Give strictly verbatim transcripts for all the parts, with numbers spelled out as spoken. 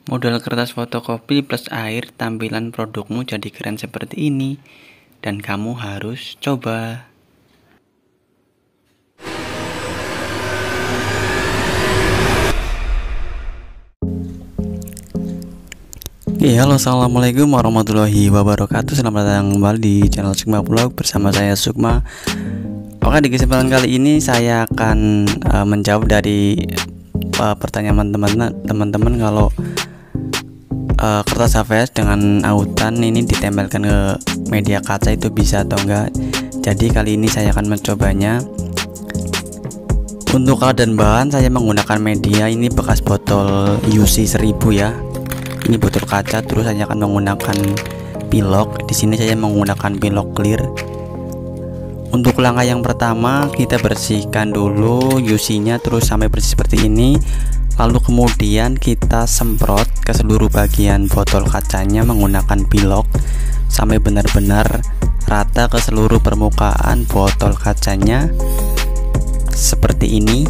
Model kertas fotokopi plus air, tampilan produkmu jadi keren seperti ini. Dan kamu harus coba. Oke, halo, assalamualaikum warahmatullahi wabarakatuh. Selamat datang kembali di channel Sukma Vlog bersama saya Sukma. Oke, di kesempatan kali ini saya akan uh, menjawab dari uh, pertanyaan teman-teman teman-teman kalau uh, kertas H V S dengan autan ini ditempelkan ke media kaca itu bisa atau enggak. Jadi kali ini saya akan mencobanya. Untuk alat dan bahan saya menggunakan media ini bekas botol U C seribu ya. Ini botol kaca, terus saya akan menggunakan pilok. Di sini saya menggunakan pilok clear. Untuk langkah yang pertama kita bersihkan dulu U C-nya terus sampai bersih seperti ini. Lalu kemudian kita semprot ke seluruh bagian botol kacanya menggunakan pilok sampai benar-benar rata ke seluruh permukaan botol kacanya seperti ini.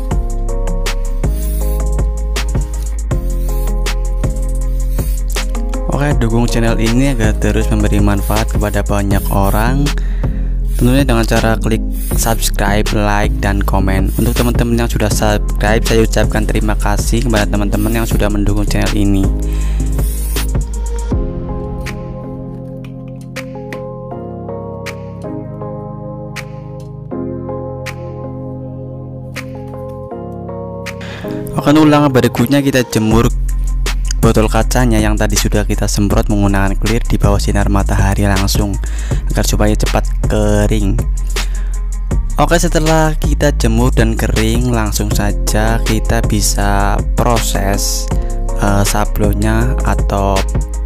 Oke, dukung channel ini agar terus memberi manfaat kepada banyak orang, tentunya dengan cara klik subscribe, like, dan komen. Untuk teman-teman yang sudah subscribe, saya ucapkan terima kasih kepada teman-teman yang sudah mendukung channel ini. Oke, ulang berikutnya kita jemur botol kacanya yang tadi sudah kita semprot menggunakan clear di bawah sinar matahari langsung agar supaya cepat kering. Oke, setelah kita jemur dan kering, langsung saja kita bisa proses uh, sablonnya atau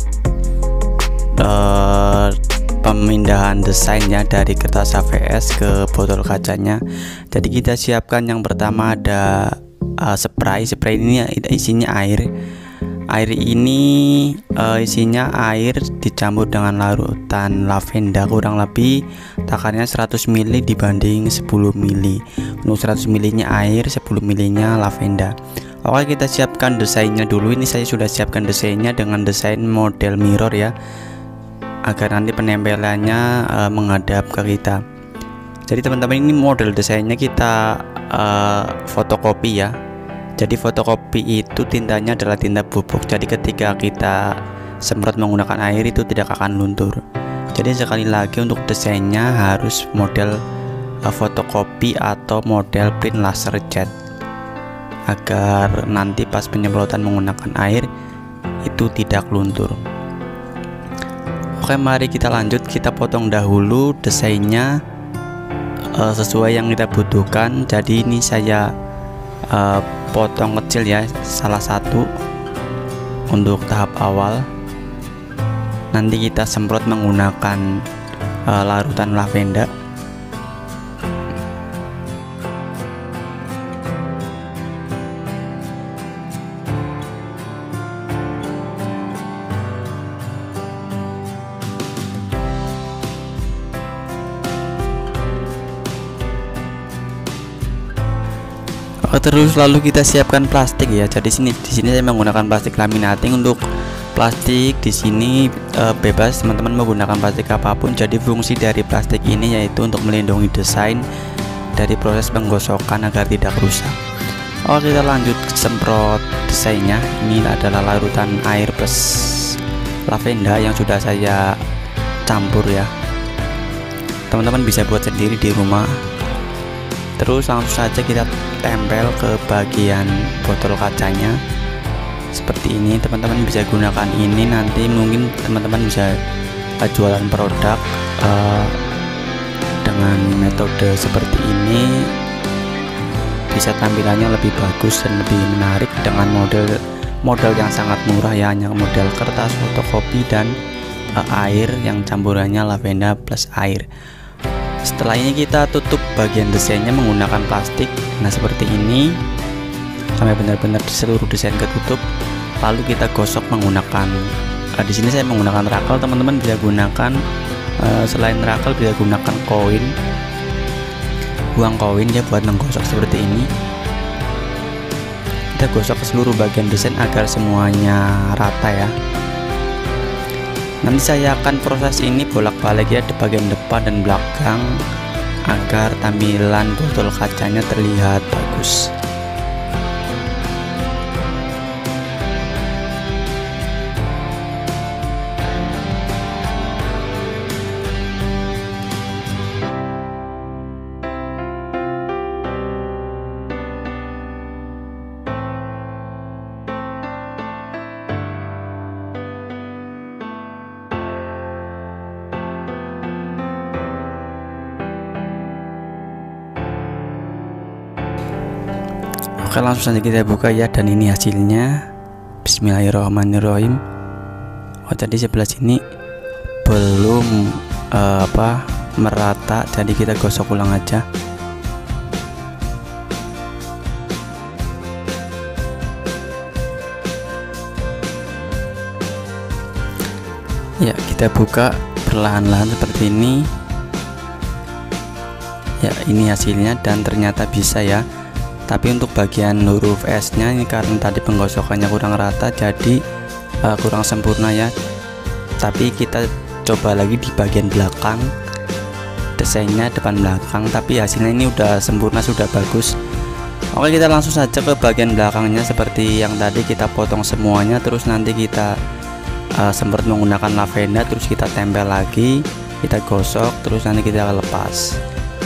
uh, pemindahan desainnya dari kertas H V S ke botol kacanya. Jadi kita siapkan yang pertama ada uh, spray. Spray ini isinya air. Air ini uh, isinya air dicampur dengan larutan lavenda, kurang lebih takarannya seratus mililiter dibanding sepuluh mililiter. Untuk seratus mililiter nya air, sepuluh mililiter nya lavenda. Oke, kita siapkan desainnya dulu. Ini saya sudah siapkan desainnya dengan desain model mirror ya, agar nanti penempelannya uh, menghadap ke kita. Jadi teman-teman, ini model desainnya kita uh, fotokopi ya. Jadi fotokopi itu tintanya adalah tinta bubuk. Jadi ketika kita semprot menggunakan air itu tidak akan luntur. Jadi sekali lagi untuk desainnya harus model uh, fotokopi atau model print laser jet, agar nanti pas penyemprotan menggunakan air itu tidak luntur. Oke, mari kita lanjut. Kita potong dahulu desainnya uh, sesuai yang kita butuhkan. Jadi ini saya uh, potong kecil ya, salah satu untuk tahap awal. Nanti kita semprot menggunakan uh, larutan lavenda. Terus lalu kita siapkan plastik ya. Jadi sini di sini saya menggunakan plastik laminating. Untuk plastik di sini e, bebas teman-teman menggunakan plastik apapun. Jadi fungsi dari plastik ini yaitu untuk melindungi desain dari proses penggosokan agar tidak rusak. Oke, kita lanjut semprot desainnya. Ini adalah larutan air plus lavenda yang sudah saya campur ya. Teman-teman bisa buat sendiri di rumah. Terus langsung saja kita tempel ke bagian botol kacanya seperti ini. Teman-teman bisa gunakan ini, nanti mungkin teman-teman bisa uh, jualan produk uh, dengan metode seperti ini, bisa tampilannya lebih bagus dan lebih menarik dengan model model yang sangat murah ya, hanya model kertas fotokopi dan uh, air yang campurannya lavenda plus air. Setelah ini kita tutup bagian desainnya menggunakan plastik. Nah seperti ini sampai benar-benar seluruh desain ketutup. Lalu kita gosok menggunakan uh, di sini saya menggunakan rakel. Teman-teman bisa gunakan uh, selain rakel bisa gunakan koin, buang koin ya buat menggosok seperti ini. kita gosok ke seluruh bagian desain agar semuanya rata ya. Nanti saya akan proses ini bolak-balik ya di bagian depan dan belakang agar tampilan botol kacanya terlihat bagus. Oke, langsung saja kita buka ya, dan ini hasilnya. Bismillahirrahmanirrahim. Oh, tadi sebelah sini belum uh, apa merata, jadi kita gosok ulang aja. Ya, kita buka perlahan-lahan seperti ini. Ya, ini hasilnya dan ternyata bisa ya. Tapi untuk bagian huruf S nya ini karena tadi penggosokannya kurang rata, jadi uh, kurang sempurna ya. Tapi kita coba lagi di bagian belakang, desainnya depan belakang, tapi hasilnya ini udah sempurna, sudah bagus. Oke, kita langsung saja ke bagian belakangnya. Seperti yang tadi kita potong semuanya, terus nanti kita uh, semprot menggunakan lavender, terus kita tempel lagi, kita gosok, terus nanti kita lepas.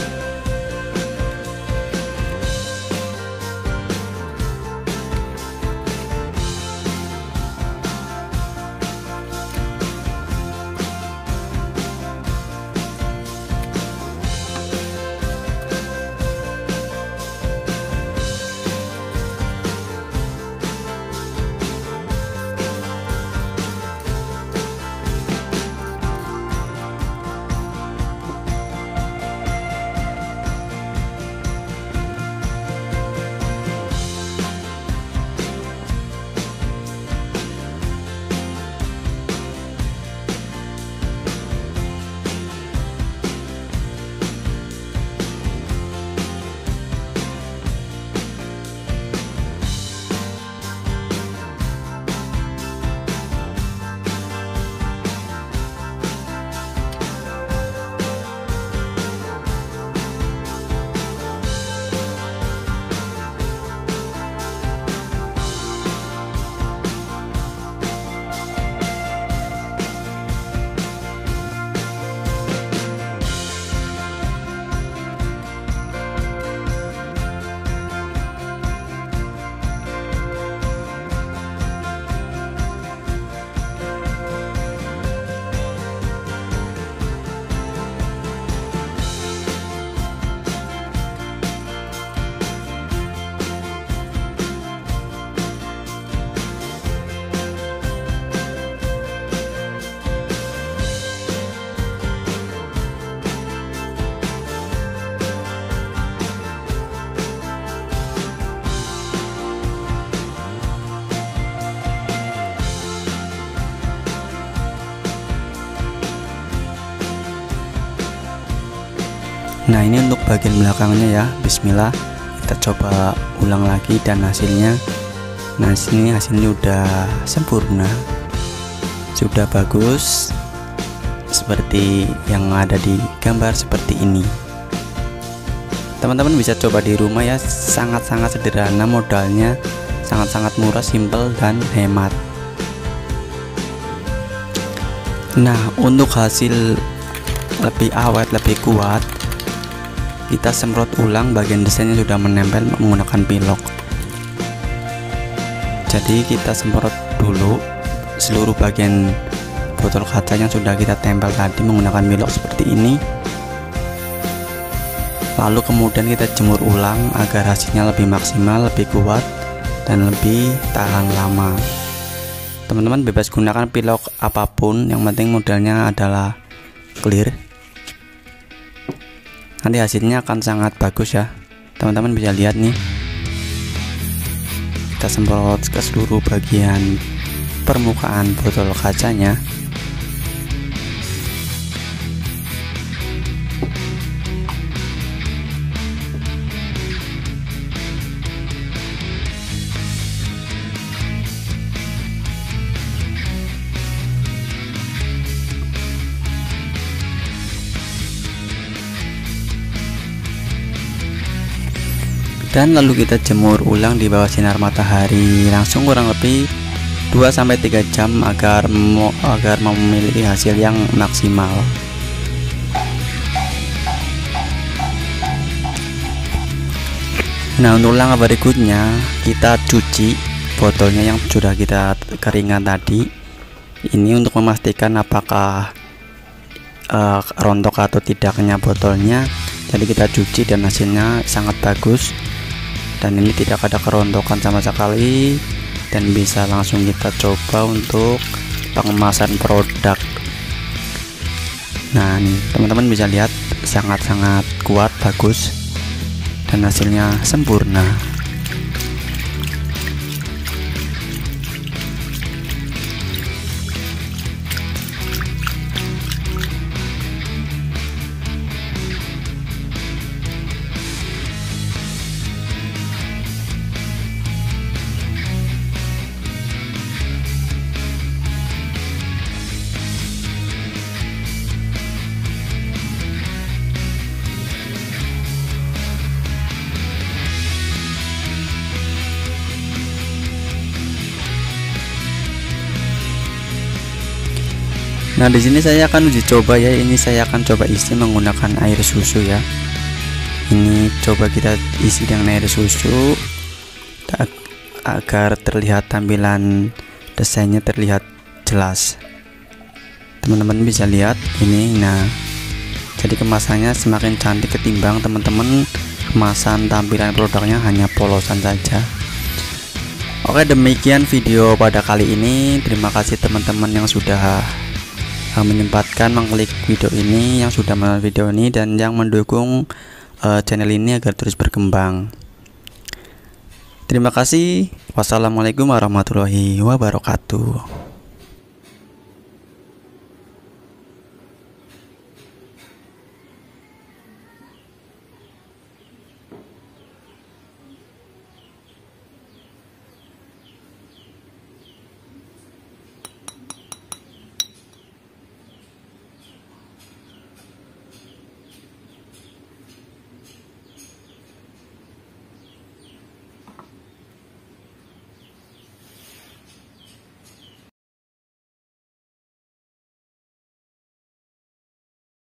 Nah, ini untuk bagian belakangnya ya. Bismillah, kita coba ulang lagi dan hasilnya, nah sini hasilnya udah sempurna, sudah bagus seperti yang ada di gambar seperti ini. Teman-teman bisa coba di rumah ya, sangat-sangat sederhana, modalnya sangat-sangat murah, simple dan hemat. Nah, untuk hasil lebih awet, lebih kuat, kita semprot ulang bagian desainnya sudah menempel menggunakan pilok. Jadi kita semprot dulu seluruh bagian botol kaca yang sudah kita tempel tadi menggunakan pilok seperti ini. Lalu kemudian kita jemur ulang agar hasilnya lebih maksimal, lebih kuat dan lebih tahan lama. Teman-teman bebas gunakan pilok apapun, yang penting modelnya adalah clear. Nanti hasilnya akan sangat bagus ya. Teman-teman bisa lihat nih, kita semprot ke seluruh bagian permukaan botol kacanya. dan lalu kita jemur ulang di bawah sinar matahari langsung kurang lebih dua sampai tiga jam agar mo agar memiliki hasil yang maksimal. Nah, untuk langkah berikutnya kita cuci botolnya yang sudah kita keringkan tadi. Ini untuk memastikan apakah uh, rontok atau tidaknya botolnya. Jadi kita cuci dan hasilnya sangat bagus. Dan ini tidak ada kerontokan sama sekali dan bisa langsung kita coba untuk pengemasan produk. Nah, nih teman-teman bisa lihat sangat-sangat kuat, bagus, dan hasilnya sempurna. Nah, di sini saya akan uji coba ya. Ini saya akan coba isi menggunakan air susu ya. Ini coba kita isi dengan air susu agar terlihat tampilan desainnya terlihat jelas. Teman-teman bisa lihat ini. Nah, jadi kemasannya semakin cantik ketimbang teman-teman kemasan tampilan produknya hanya polosan saja. Oke, demikian video pada kali ini. Terima kasih teman-teman yang sudah menyempatkan mengklik video ini, yang sudah menonton video ini, dan yang mendukung uh, channel ini agar terus berkembang. Terima kasih. Wassalamualaikum warahmatullahi wabarakatuh.